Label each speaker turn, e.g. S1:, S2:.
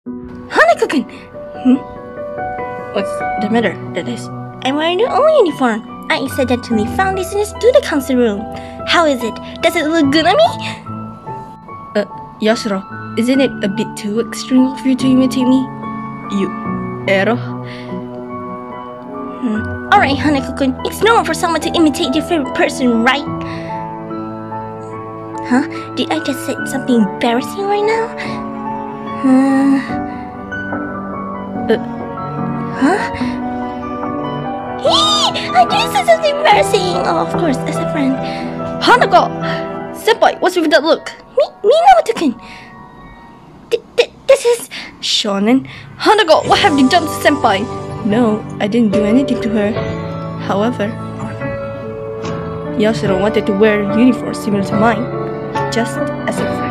S1: Hanako-kun! What's the matter? That is, I'm wearing the only uniform. I accidentally found this in the student council room. How is it? Does it look good on me? Yashiro, isn't it a bit too extreme of you to imitate me? You ero? Alright, Hanako-kun, it's normal for someone to imitate their favorite person, right? Huh? Did I just say something embarrassing right now? I just said something embarrassing! Oh, of course, as a friend. Hanako! Senpai, what's with that look? Me, Naoto-kun. This is... Shonen. Hanako, what have you done to Senpai? No, I didn't do anything to her. However, Yashiro wanted to wear a uniform similar to mine, just as a friend.